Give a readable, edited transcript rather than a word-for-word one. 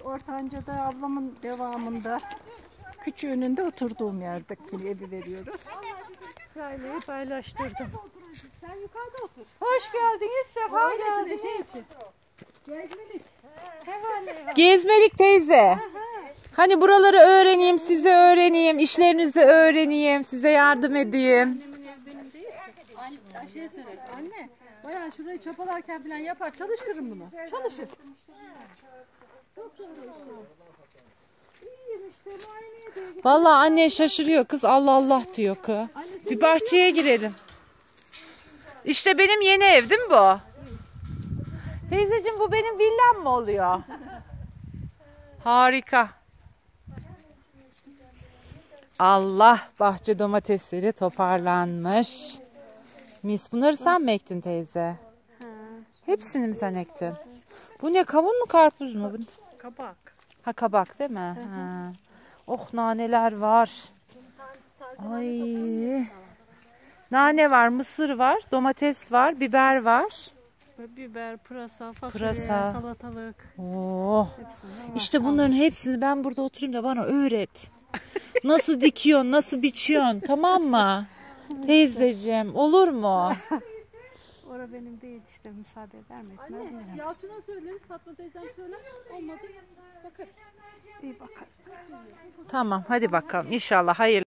Ortanca'da ablamın devamında küçüğünün de oturduğum yerde evi veriyoruz. Aileyi paylaştırdım. Sen yukarıda otur. Hoş geldiniz, sefa geldiniz. Şey için. Gezmelik. Gezmelik teyze. Hani buraları öğreneyim, size öğreneyim, işlerinizi öğreneyim, size yardım edeyim. Annemin evi benim değil. Anne, şey söyleriz. Anne, bayağı şurayı çapalarken falan yapar. Çalıştırın bunu. Çalışır. Vallahi anne şaşırıyor kız, Allah Allah diyor kız. Bir bahçeye girelim. İşte benim yeni ev değil mi bu? Teyzeciğim bu benim villam mı oluyor? Harika. Allah, bahçe domatesleri toparlanmış. Mis, bunları sen mi ektin teyze? Hepsini mi sen ektin? Bu ne, kavun mu karpuz mu? Kabak. Ha, kabak değil mi? Ha. Oh, naneler var. Ay. Nane var, mısır var, domates var, biber var. Biber, pırasa, fasulye, Pırasa. salatalık. Oh. İşte bunların hepsini ben burada oturayım da bana öğret. Nasıl dikiyorsun, nasıl biçiyorsun, tamam mı? Teyzeciğim, olur mu? Ora benim değil işte, müsaade eder mi etmez mi? Anne, Yalçın'a söyleriz. Fatma teyzem söyler. Olmadı. Bakarız. İyi bakarız. Tamam, hadi bakalım. İnşallah hayırlı.